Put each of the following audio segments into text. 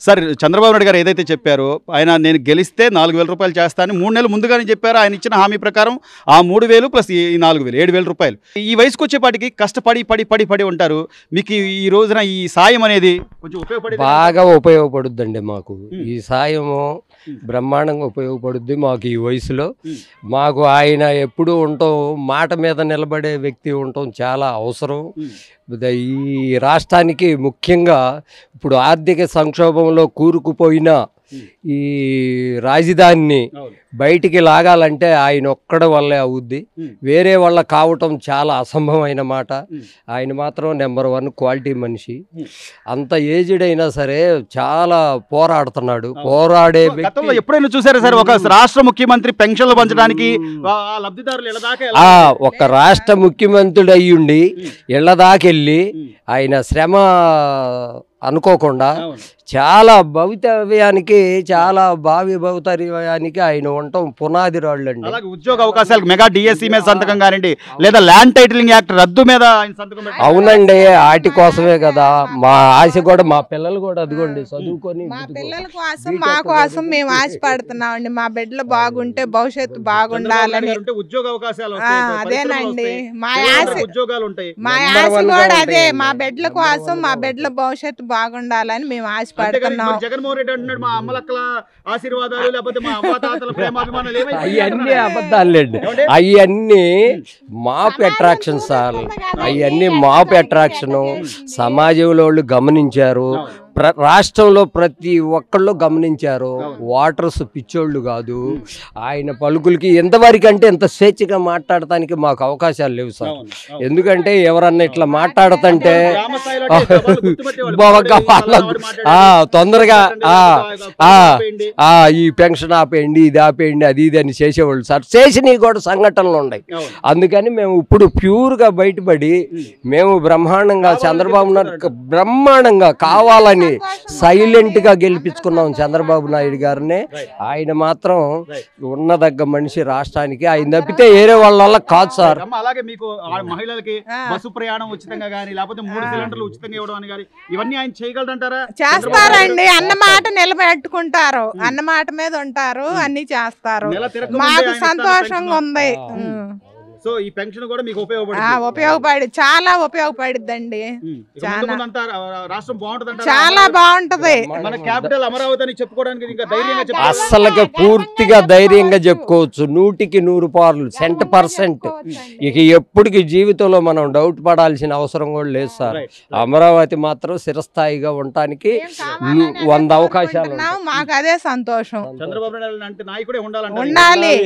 Sir Chandrababu Naidu గారు ఏదైతే చెప్పారో ఆయన నేను గెలిస్తే 4,000 రూపాయలు చేస్తానని 3 నెలలు ముందుగానే చెప్పారు. ఆయన ఇచ్చిన హామీ ప్రకారం ఆ 3,000 ప్లస్ ఈ 4,000 7,000 రూపాయలు. ఈ వయసుకు వచ్చేపాటికి కష్టపడి పడి ఉంటారు. మీకు ఈ రోజున ఈ సాయం అనేది కొంచెం బాగా ఉపయోగపడుద్దండి. మాకు ఈ సాయము బ్రహ్మాండంగా ఉపయోగపడుద్ది. మాకు ఈ వయసులో మాకు ఆయన ఎప్పుడూ ఉండటం, మాట మీద నిలబడే వ్యక్తి ఉండటం చాలా అవసరం. ఈ రాష్ట్రానికి ముఖ్యంగా ఇప్పుడు ఆర్థిక సంక్షోభంలో కూరుకుపోయిన ఈ రాజధానిని బయటికి లాగాలంటే ఆయన ఒక్కడ వల్లే అవుద్ది. వేరే వాళ్ళ కావటం చాలా అసంభవమైన మాట. ఆయన మాత్రం నెంబర్ 1 క్వాలిటీ మనిషి. అంత ఏజ్డ్ అయినా సరే చాలా పోరాడుతున్నాడు. పోరాడే వ్యక్తి. ఎప్పుడైనా చూసారా సార్ ఒక రాష్ట్ర ముఖ్యమంత్రి పెన్షన్లు పంచడానికి ఒక రాష్ట్ర ముఖ్యమంత్రుడు అయ్యుండి ఇళ్ల దాకెళ్ళి ఆయన శ్రమ అనుకోకుండా చాలా భవితవ్యానికి, చాలా భావి భవితవ్యానికి ఆయన ఉండటం పునాది రాళ్ళు అండి. ఉద్యోగ అవకాశాలు మెగా డిఎస్సి మీద సంతకం కానివ్వండి, లేదా ల్యాండ్ టైటిలింగ్ యాక్ట్ రద్దు మీద అవునండి. వాటి కోసమే కదా మా ఆశ కూడా. మా పిల్లలు కూడా అదిగోండి చదువుకొని మా పిల్లల కోసం మా కోసం మేము ఆశపడుతున్నామండి. మా బిడ్డలు బాగుంటే భవిష్యత్తు బాగుండాలని ఉద్యోగ అవకాశాలు అదేనండి మా ఆశ. మా ఆశ కూడా అదే. మా బిడ్డల కోసం మా బిడ్డల భవిష్యత్తు బాగుండాలని మేము ఆశపడుతున్నాం. జగన్మోహన్ రెడ్డి అంటున్నాడు మా అమ్మలక్కల ఆశీర్వాదాలు లేకపోతే మా అమ్మ తాతల ప్రేమాభిమానాలు అవన్నీ అబద్ధాలండి. అవన్నీ మాప్ అట్రాక్షన్ సార్. అవన్నీ మాప్ అట్రాక్షన్. సమాజంలో వాళ్ళు గమనించారు. రాష్ట్రంలో ప్రతి ఒక్కళ్ళు గమనించారు. వాటర్స్ పిచ్చోళ్ళు కాదు. ఆయన పలుకులకి ఎంతవరకు అంటే ఎంత స్వేచ్ఛగా మాట్లాడటానికి మాకు అవకాశాలు లేవు సార్. ఎందుకంటే ఎవరన్నా ఇట్లా మాట్లాడుతుంటే తొందరగా ఈ పెన్షన్ ఆపేయండి, ఇది ఆపేయండి, అది ఇది అని చేసేవాళ్ళు సార్. చేసినవి కూడా సంఘటనలు ఉన్నాయి. అందుకని మేము ఇప్పుడు ప్యూర్గా బయటపడి మేము బ్రహ్మాండంగా చంద్రబాబు నాయుడు బ్రహ్మాండంగా కావాలని సైలెంట్ గా గెలిపించుకున్నాం చంద్రబాబు నాయుడు గారిని. ఆయన మాత్రం ఉన్నదగ్గ మనిషి రాష్ట్రానికి. ఆయన తప్పితే వేరే వాళ్ళ కాదు సార్. అలాగే మీకు మహిళలకి బస్సు ప్రయాణం ఉచితంగా గానీ లేకపోతే 3 సిలిండర్లు ఉచితంగా ఇవ్వడం అని గానీ ఇవన్నీ ఆయన చేయగలరంటారా? చేస్తారండి. అన్నమాట నిలబెట్టుకుంటారు. అన్నమాట మీద ఉంటారు. అన్ని చేస్తారు. మాకు సంతోషంగా ఉంది. సో ఈ పెన్షన్ కూడా మీకు చాలా ఉపయోగపడిద్దండి. రాష్ట్రం బాగుంటది, చాలా బాగుంటది. మన క్యాపిటల్ అమరావతి అని చెప్పుకోవడానికి ఇంకా ధైర్యంగా అసలుగా పూర్తిగా ధైర్యంగా చెప్పుకోవచ్చు. 100కి 100 100%. ఇక ఎప్పటికి జీవితంలో మనం డౌట్ పడాల్సిన అవసరం కూడా లేదు సార్. అమరావతి మాత్రం స్థిరస్థాయిగా ఉండటానికి 100 అవకాశాలు. మాకు అదే సంతోషం. చంద్రబాబు నాయుడు అంటే నాయకుడే ఉండాలి.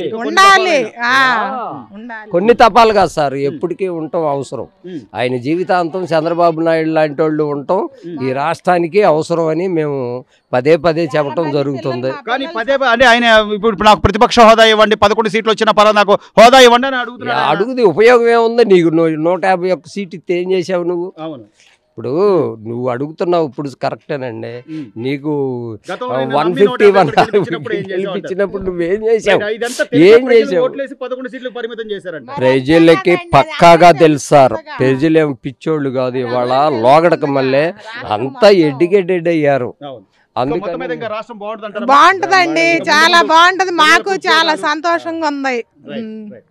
కొన్ని తపాలు కాదు సార్, ఎప్పటికీ ఉండటం అవసరం. ఆయన జీవితాంతం చంద్రబాబు నాయుడు లాంటి వాళ్ళు ఉండటం ఈ రాష్ట్రానికి అవసరం అని మేము పదే చెప్పడం జరుగుతుంది. కానీ అంటే ఆయన ఇప్పుడు నాకు ప్రతిపక్ష హోదా ఇవ్వండి, 11 సీట్లు వచ్చిన పర్వాలేదు, నాకు హోదా ఇవ్వండి అని అడుగుది. ఉపయోగం ఏముంది? నీకు 151 సీట్ ఇస్తే ఏం చేసావు నువ్వు? ఇప్పుడు నువ్వు అడుగుతున్నావు ఇప్పుడు కరెక్టేనండి. నీకు 151 గెలిపించినప్పుడు నువ్వేం చేసావు? ప్రజలకి పక్కాగా తెలుసు సార్. ప్రజలేం పిచ్చోళ్ళు కాదు. ఇవాళ లోగడక మళ్ళీ అంతా ఎడ్యుకేటెడ్ అయ్యారు. బాగుంటదండి. చాలా బాగుంటది. మాకు చాలా సంతోషంగా ఉంది.